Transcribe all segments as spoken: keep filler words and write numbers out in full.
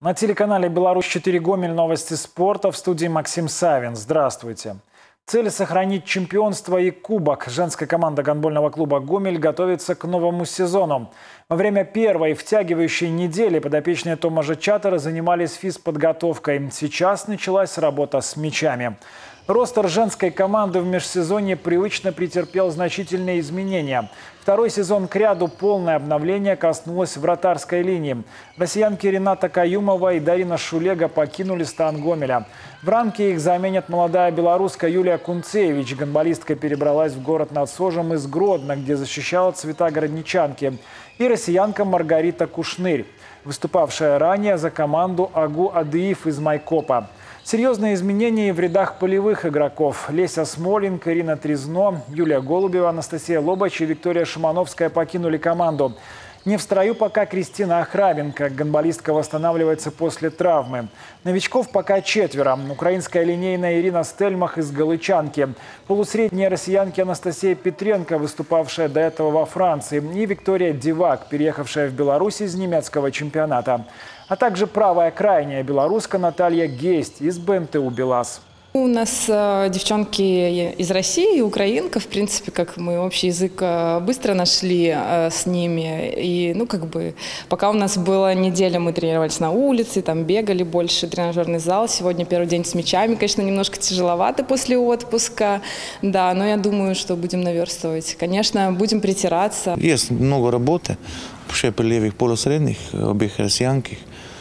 На телеканале «Беларусь четыре Гомель» новости спорта, в студии Максим Савин. Здравствуйте. Цель сохранить чемпионство и кубок. Женская команда гандбольного клуба «Гомель» готовится к новому сезону. Во время первой втягивающей недели подопечные Томажа Чатера занимались физподготовкой. Сейчас началась работа с мячами. Ростер женской команды в межсезонье привычно претерпел значительные изменения. Второй сезон кряду полное обновление коснулось вратарской линии. Россиянки Рената Каюмова и Дарина Шулега покинули стан Гомеля. В рамке их заменят молодая белоруска Юлия Кунцевич. Гандболистка перебралась в город над Сожем из Гродно, где защищала цвета городничанки. И россиянка Маргарита Кушнырь, выступавшая ранее за команду Агу Адыев из Майкопа. Серьезные изменения и в рядах полевых игроков. Леся Смолинг, Ирина Трезно, Юлия Голубева, Анастасия Лобач и Виктория Шимановская покинули команду. Не в строю пока Кристина Охрабенко. Гандболистка восстанавливается после травмы. Новичков пока четверо. Украинская линейная Ирина Стельмах из Галичанки. Полусредняя россиянки Анастасия Петренко, выступавшая до этого во Франции. И Виктория Дивак, переехавшая в Беларусь из немецкого чемпионата. А также правая крайняя белоруска Наталья Гесть из БМТУ «БелАЗ». У нас э, девчонки из России, украинка, в принципе, как мы общий язык э, быстро нашли э, с ними. И, ну, как бы, пока у нас была неделя, мы тренировались на улице, там бегали больше, тренажерный зал. Сегодня первый день с мячами, конечно, немножко тяжеловато после отпуска, да, но я думаю, что будем наверстывать. Конечно, будем притираться. Есть много работы, вообще при левых полусредних, обеих россиянки.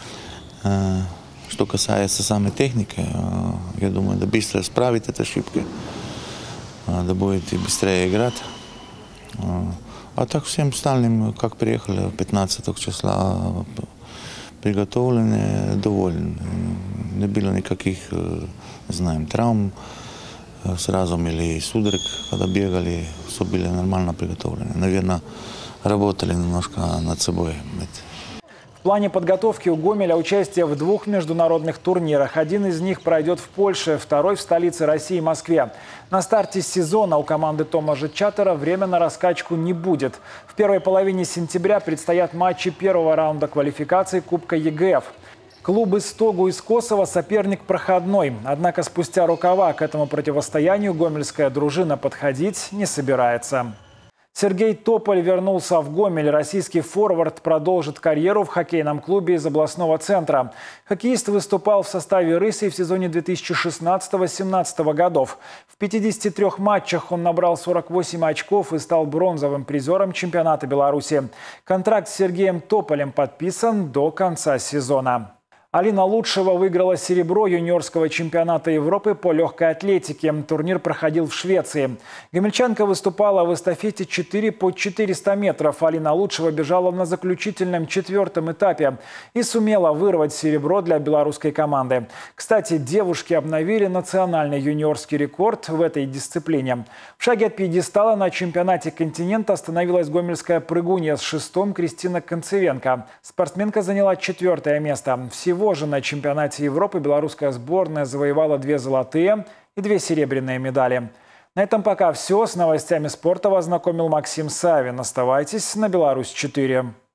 Что касается самой техники, я думаю, да быстро исправить эти ошибки, да будете быстрее играть. А так всем остальным, как приехали пятнадцатого числа, приготовлены, довольны. Не было никаких, знаем, травм, сразу мели судорог, когда бегали, все были нормально приготовлены. Наверное, работали немножко над собой. В плане подготовки у Гомеля участие в двух международных турнирах. Один из них пройдет в Польше, второй в столице России, Москве. На старте сезона у команды Томажа Чатера время на раскачку не будет. В первой половине сентября предстоят матчи первого раунда квалификации Кубка ЕГФ. Клуб «Истогу» из Косово соперник проходной. Однако спустя рукава к этому противостоянию гомельская дружина подходить не собирается. Сергей Тополь вернулся в Гомель. Российский форвард продолжит карьеру в хоккейном клубе из областного центра. Хоккеист выступал в составе «Рысей» в сезоне две тысячи шестнадцатого — две тысячи семнадцатого годов. В пятидесяти трёх матчах он набрал сорок восемь очков и стал бронзовым призером чемпионата Беларуси. Контракт с Сергеем Тополем подписан до конца сезона. Алина Лучшева выиграла серебро юниорского чемпионата Европы по легкой атлетике. Турнир проходил в Швеции. Гомельчанка выступала в эстафете четыре по четыреста метров. Алина Лучшева бежала на заключительном четвертом этапе и сумела вырвать серебро для белорусской команды. Кстати, девушки обновили национальный юниорский рекорд в этой дисциплине. В шаге от пьедестала на чемпионате континента остановилась гомельская прыгунья с шестом Кристина Концевенко. Спортсменка заняла четвертое место. Всего Всего же на чемпионате Европы белорусская сборная завоевала две золотые и две серебряные медали. На этом пока все. С новостями спорта вас знакомил Максим Савин. Оставайтесь на «Беларусь четыре».